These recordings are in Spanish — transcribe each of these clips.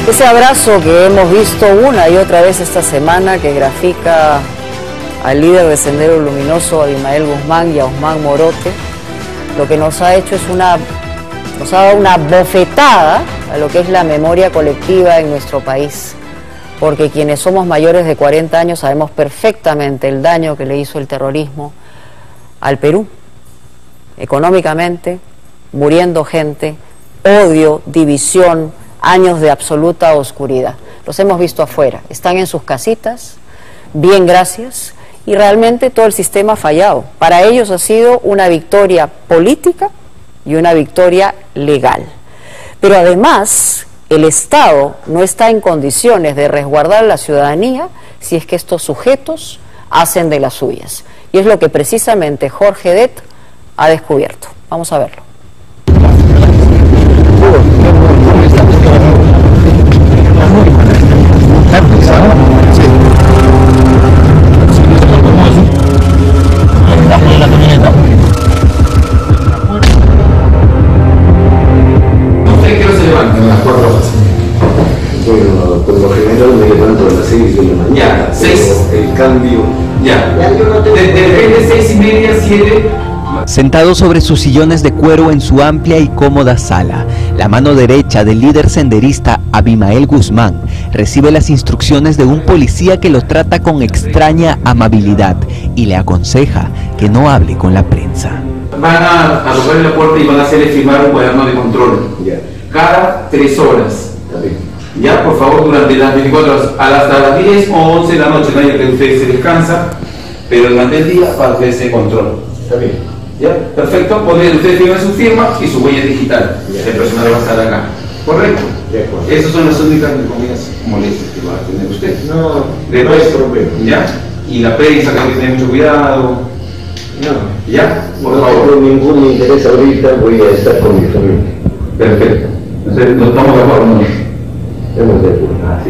Ese abrazo que hemos visto una y otra vez esta semana, que grafica al líder de Sendero Luminoso, Abimael Guzmán, y a Osman Morote, lo que nos ha hecho es nos ha dado una bofetada a lo que es la memoria colectiva en nuestro país, porque quienes somos mayores de 40 años sabemos perfectamente el daño que le hizo el terrorismo al Perú, económicamente, muriendo gente, odio, división, años de absoluta oscuridad. Los hemos visto afuera, están en sus casitas, bien, gracias, y realmente todo el sistema ha fallado. Para ellos ha sido una victoria política y una victoria legal. Pero además, el Estado no está en condiciones de resguardar a la ciudadanía si es que estos sujetos hacen de las suyas. Y es lo que precisamente Jorge Det ha descubierto. Vamos a verlo. ¿Usted qué hora se levanta? A las 4 horas. Bueno, por lo general me levanto a las 6 de la mañana. 6. El cambio. Ya. Desde 6:30, 7. Sentado sobre sus sillones de cuero en su amplia y cómoda sala, la mano derecha del líder senderista Abimael Guzmán recibe las instrucciones de un policía que lo trata con extraña amabilidad y le aconseja que no hable con la prensa. Van a tocar la puerta y van a hacerle firmar un cuaderno de control. Cada 3 horas. Ya, por favor, durante las 24 horas, hasta las 10 o 11 de la noche, nadie que usted se descansa, pero durante el día para hacer ese control. Está bien. ¿Ya? Perfecto, usted firma su firma y su huella digital. El personal va a estar acá. ¿Correcto? De acuerdo. Esas son las únicas molestias que va a tener usted. No, no hay problema. ¿Ya? Y la prensa, que hay que tener mucho cuidado. No. ¿Ya? Por favor. No tengo ningún interés ahorita, voy a estar con mi familia. Perfecto. Entonces, ¿nos estamos de acuerdo? ¿No? Estamos de acuerdo. Así.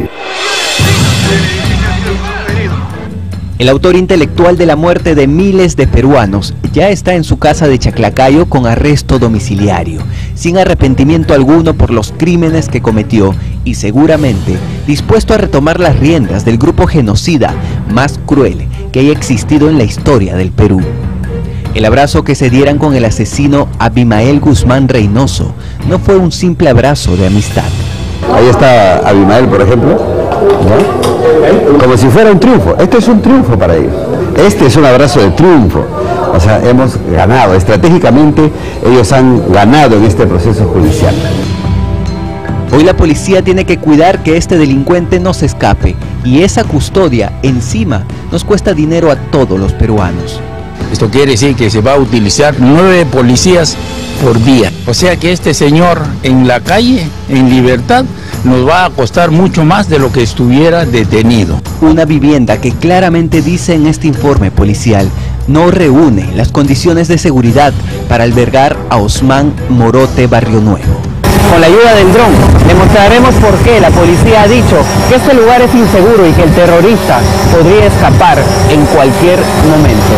El autor intelectual de la muerte de miles de peruanos ya está en su casa de Chaclacayo con arresto domiciliario, sin arrepentimiento alguno por los crímenes que cometió y seguramente dispuesto a retomar las riendas del grupo genocida más cruel que haya existido en la historia del Perú. El abrazo que se dieran con el asesino Abimael Guzmán Reynoso no fue un simple abrazo de amistad. Ahí está Abimael, por ejemplo, ¿no? Como si fuera un triunfo. Este es un triunfo para ellos. Este es un abrazo de triunfo. O sea, hemos ganado. Estratégicamente, ellos han ganado en este proceso judicial. Hoy la policía tiene que cuidar que este delincuente no se escape, y esa custodia encima nos cuesta dinero a todos los peruanos. Esto quiere decir que se va a utilizar 9 policías por día. O sea que este señor en la calle, en libertad, nos va a costar mucho más de lo que estuviera detenido. Una vivienda que claramente dice en este informe policial no reúne las condiciones de seguridad para albergar a Osman Morote Barrio Nuevo. Con la ayuda del dron demostraremos por qué la policía ha dicho que este lugar es inseguro y que el terrorista podría escapar en cualquier momento.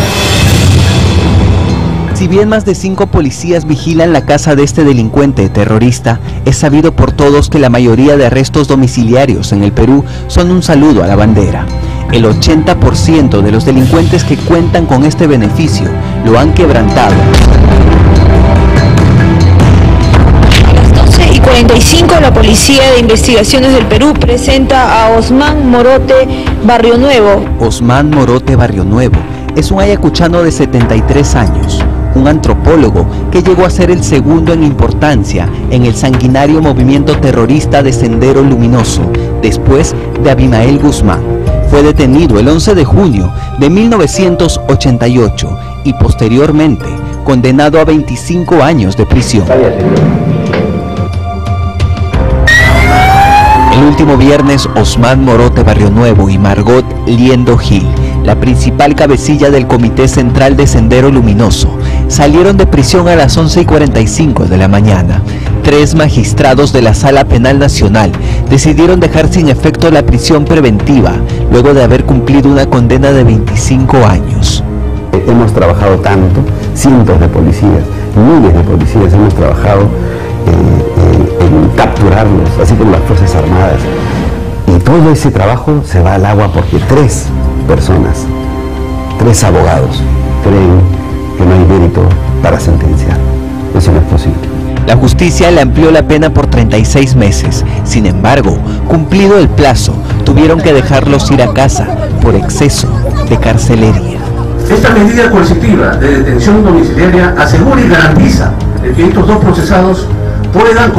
Si bien más de 5 policías vigilan la casa de este delincuente terrorista, es sabido por todos que la mayoría de arrestos domiciliarios en el Perú son un saludo a la bandera. El 80% de los delincuentes que cuentan con este beneficio lo han quebrantado. A las 12:45 la Policía de Investigaciones del Perú presenta a Osman Morote Barrio Nuevo. Osman Morote Barrio Nuevo es un ayacuchano de 73 años. Un antropólogo que llegó a ser el segundo en importancia en el sanguinario movimiento terrorista de Sendero Luminoso, después de Abimael Guzmán. Fue detenido el 11 de junio de 1988 y posteriormente condenado a 25 años de prisión. El último viernes, Osman Morote Barrio Nuevo y Margot Liendo Gil, la principal cabecilla del Comité Central de Sendero Luminoso, salieron de prisión a las 11:45 de la mañana. 3 magistrados de la Sala Penal Nacional decidieron dejar sin efecto la prisión preventiva, luego de haber cumplido una condena de 25 años. Hemos trabajado tanto, cientos de policías, miles de policías hemos trabajado en capturar censurarlos, así como las Fuerzas Armadas. Y todo ese trabajo se va al agua porque 3 personas, 3 abogados, creen que no hay mérito para sentenciar. Eso no es posible. La justicia le amplió la pena por 36 meses. Sin embargo, cumplido el plazo, tuvieron que dejarlos ir a casa por exceso de carcelería. Esta medida coercitiva de detención domiciliaria asegura y garantiza que estos 2 procesados puedan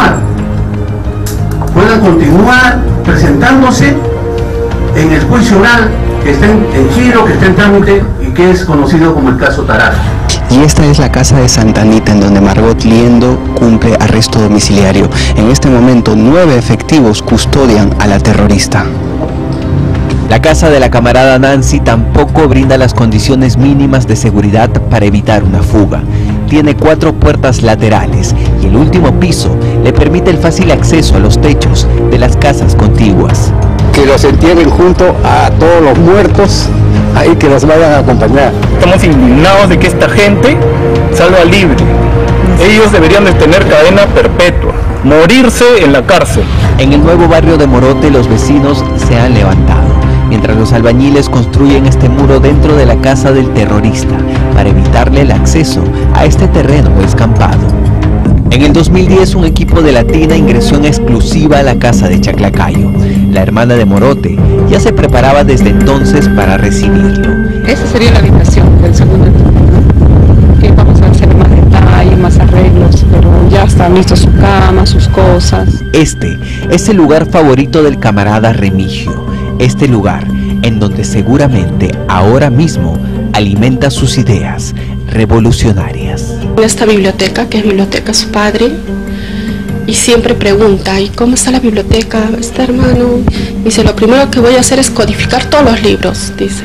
continuar presentándose en el juicio oral que está en giro, que está en trámite y que es conocido como el caso Taraj. Y esta es la casa de Santa Anita en donde Margot Liendo cumple arresto domiciliario. En este momento 9 efectivos custodian a la terrorista. La casa de la camarada Nancy tampoco brinda las condiciones mínimas de seguridad para evitar una fuga. Tiene 4 puertas laterales y el último piso le permite el fácil acceso a los techos de las casas contiguas. Que los entierren junto a todos los muertos, ahí que los vayan a acompañar. Estamos indignados de que esta gente salga libre. Ellos deberían de tener cadena perpetua, morirse en la cárcel. En el nuevo barrio de Morote los vecinos se han levantado, mientras los albañiles construyen este muro dentro de la casa del terrorista para evitarle el acceso a este terreno descampado. En el 2010 un equipo de Latina ingresó en exclusiva a la casa de Chaclacayo. La hermana de Morote ya se preparaba desde entonces para recibirlo. Esa sería la habitación del segundo turno, que vamos a hacer más detalles, más arreglos, pero ya está listo su cama, sus cosas. Este es el lugar favorito del camarada Remigio. Este lugar en donde seguramente ahora mismo alimenta sus ideas revolucionarias. En esta biblioteca, que es biblioteca su padre, y siempre pregunta, ¿y cómo está la biblioteca? Está, hermano. Dice, lo primero que voy a hacer es codificar todos los libros, dice.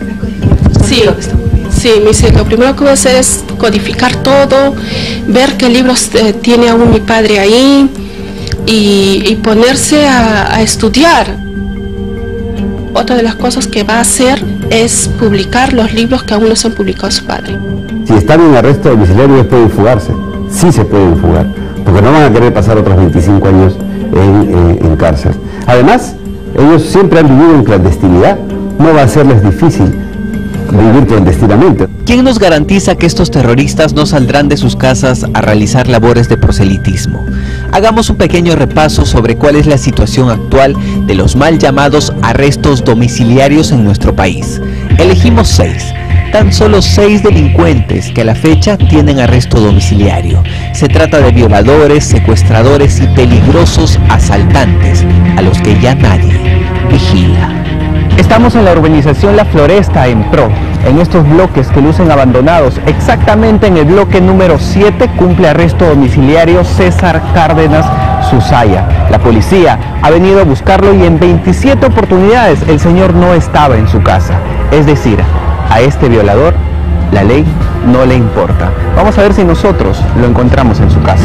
Sí, me dice, lo primero que voy a hacer es codificar todo, ver qué libros tiene aún mi padre ahí, y ponerse a estudiar. Otra de las cosas que va a hacer es publicar los libros que aún no se han publicado su padre. Si están en arresto domiciliario, ellos pueden fugarse. Sí se pueden fugar, porque no van a querer pasar otros 25 años en cárcel. Además, ellos siempre han vivido en clandestinidad. No va a serles difícil vivir clandestinamente. ¿Quién nos garantiza que estos terroristas no saldrán de sus casas a realizar labores de proselitismo? Hagamos un pequeño repaso sobre cuál es la situación actual de los mal llamados arrestos domiciliarios en nuestro país. Elegimos 6. Tan solo 6 delincuentes que a la fecha tienen arresto domiciliario. Se trata de violadores, secuestradores y peligrosos asaltantes a los que ya nadie vigila. Estamos en la urbanización La Floresta en Pro, en estos bloques que lucen abandonados. Exactamente en el bloque número 7 cumple arresto domiciliario César Cárdenas Susaya. La policía ha venido a buscarlo y en 27 oportunidades el señor no estaba en su casa. Es decir, a este violador la ley no le importa. Vamos a ver si nosotros lo encontramos en su casa.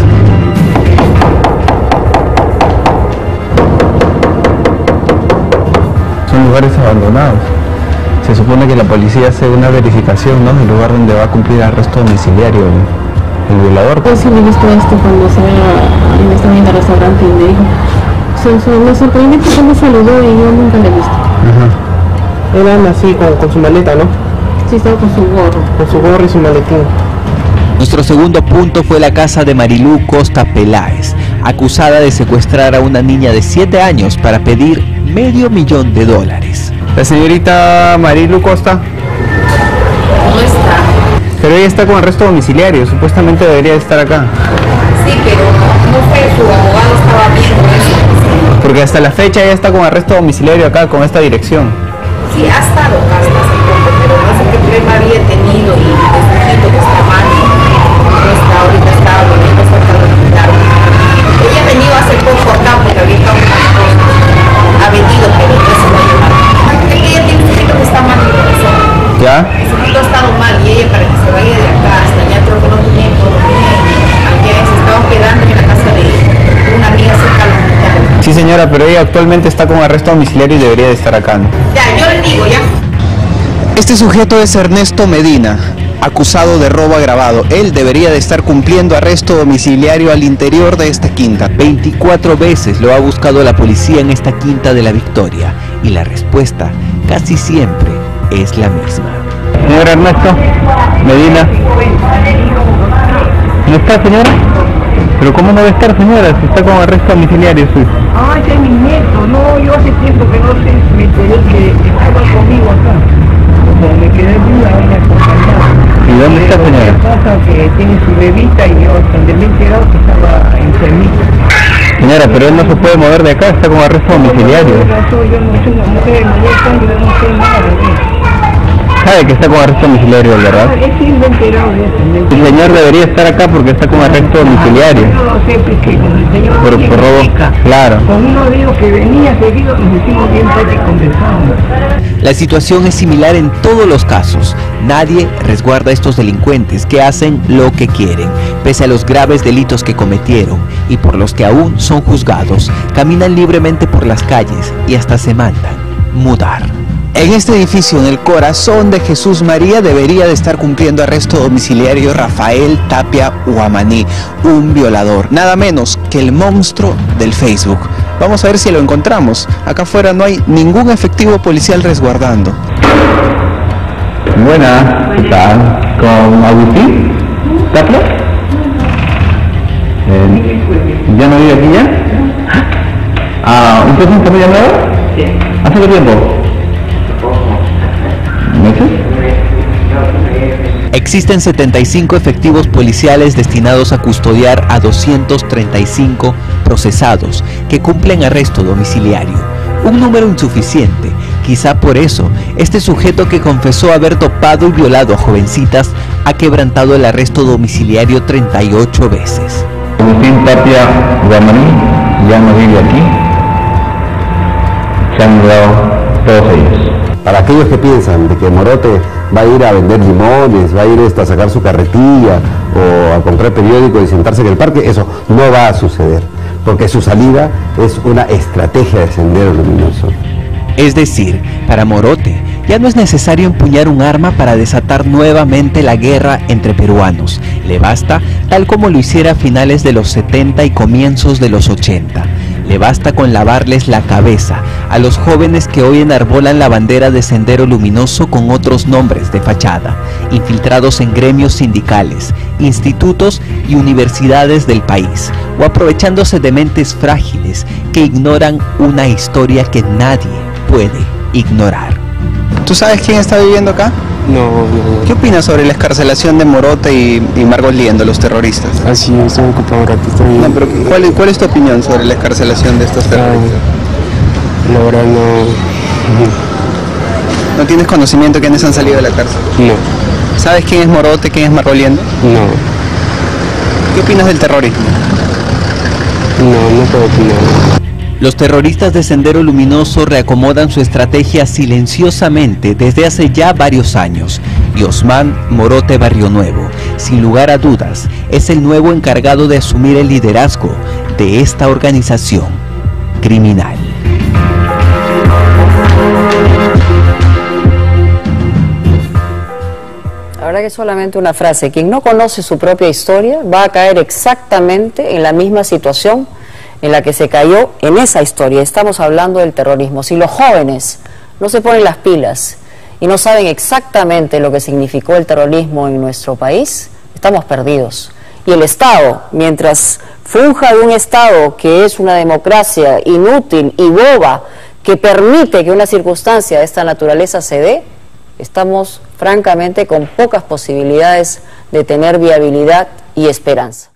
Son lugares abandonados. Se supone que la policía hace una verificación, ¿no?, del lugar donde va a cumplir arresto domiciliario el violador. Pues sí, me he visto esto cuando estaba en el restaurante y me dijo, me sorprendió porque me saludó y yo nunca le he visto. Ajá. Eran así con su maleta, ¿no? Sí, estaba con su gorro. Con su gorro y su maletín. Nuestro segundo punto fue la casa de Marilú Costa Peláez, acusada de secuestrar a una niña de 7 años para pedir $500,000. La señorita Marilú Costa. No está. Pero ella está con arresto domiciliario, supuestamente debería estar acá. Sí, pero no fue, su abogado estaba viendo eso. Porque hasta la fecha ella está con arresto domiciliario acá, con esta dirección. Sí, ha estado acá hasta hace poco, pero no sé qué problema había tenido y desde que está mal, no está, ahorita está volviendo cerca de hospital. Ella ha venido hace poco acá porque había estado unas cosas. Ha venido, pero ya se va a llevar. Ella tiene un chiquito que está mal de corazón. ¿Ya? Ese chiquito ha estado mal y ella para que se vaya de acá hasta allá creo que no tenía economía. Aunque se estaba quedando en la casa de una amiga cerca del hospital. Sí, señora, pero ella actualmente está con arresto domiciliario y debería de estar acá, ¿no? Ya, yo le digo, ya. Este sujeto es Ernesto Medina. acusado de robo agravado. Él debería de estar cumpliendo arresto domiciliario al interior de esta quinta. 24 veces lo ha buscado la policía en esta quinta de La Victoria y la respuesta casi siempre es la misma. Señor Ernesto Medina, ¿no está, señora? ¿Pero cómo no va a estar, señora, si está con arresto domiciliario su hijo? Ah, ese es mi nieto. No, yo hace tiempo que no sé, me enteré que estaba conmigo acá. Como me quedé duda, voy a acompañar. ¿Y dónde está, señora? Lo que pasa es que tiene su bebita y yo cuando me he enterado que estaba enfermito. Señora, pero él no se puede mover de acá, está con arresto domiciliario. Yo no soy una mujer, yo no sé nada de eso. Sabe que está con arresto domiciliario, ¿verdad? Sí, me he enterado de eso. El señor debería estar acá porque está con arresto domiciliario. Yo no sé, porque con el señor Por robo, claro. con uno de ellos que venía seguido nos hicimos bien tarde y conversamos. La situación es similar en todos los casos. Nadie resguarda a estos delincuentes que hacen lo que quieren, pese a los graves delitos que cometieron y por los que aún son juzgados. Caminan libremente por las calles y hasta se mandan mudar. En este edificio, en el corazón de Jesús María, debería de estar cumpliendo arresto domiciliario Rafael Tapia Huamaní, un violador, nada menos que el monstruo del Facebook. Vamos a ver si lo encontramos. Acá afuera no hay ningún efectivo policial resguardando. Buena, ¿qué tal? ¿Con Agustín Tapia? ¿Ya no vive aquí ya? Ah, ¿usted es una familia nueva? Sí. ¿Hace qué tiempo? Existen 75 efectivos policiales destinados a custodiar a 235 procesados que cumplen arresto domiciliario. Un número insuficiente. Quizá por eso, este sujeto que confesó haber topado y violado a jovencitas ha quebrantado el arresto domiciliario 38 veces. Agustín Tapia Huamaní ya no vive aquí. Se han mudado todos ellos. Para aquellos que piensan de que Morote va a ir a vender limones, va a ir a sacar su carretilla o a comprar periódicos y sentarse en el parque, eso no va a suceder, porque su salida es una estrategia de Sendero Luminoso. Es decir, para Morote ya no es necesario empuñar un arma para desatar nuevamente la guerra entre peruanos. Le basta, tal como lo hiciera a finales de los 70 y comienzos de los 80. Le basta con lavarles la cabeza a los jóvenes que hoy enarbolan la bandera de Sendero Luminoso con otros nombres de fachada, infiltrados en gremios sindicales, institutos y universidades del país, o aprovechándose de mentes frágiles que ignoran una historia que nadie puede ignorar. ¿Tú sabes quién está viviendo acá? No. ¿Qué opinas sobre la excarcelación de Morote y Marcos Liendo, los terroristas? Así, estoy ocupado un ratito. No, pero ¿cuál es tu opinión sobre la excarcelación de estos terroristas? La verdad no. ¿No tienes conocimiento de quiénes han salido de la cárcel? No. ¿Sabes quién es Morote, quién es Marcos Liendo? No. ¿Qué opinas del terrorismo? No puedo opinar. Los terroristas de Sendero Luminoso reacomodan su estrategia silenciosamente desde hace ya varios años. Y Osman Morote Barrionuevo, sin lugar a dudas, es el nuevo encargado de asumir el liderazgo de esta organización criminal. La verdad que es solamente una frase. Quien no conoce su propia historia va a caer exactamente en la misma situación en la que se cayó en esa historia. Estamos hablando del terrorismo. Si los jóvenes no se ponen las pilas y no saben exactamente lo que significó el terrorismo en nuestro país, estamos perdidos. Y el Estado, mientras funja de un Estado que es una democracia inútil y boba, que permite que una circunstancia de esta naturaleza se dé, estamos francamente con pocas posibilidades de tener viabilidad y esperanza.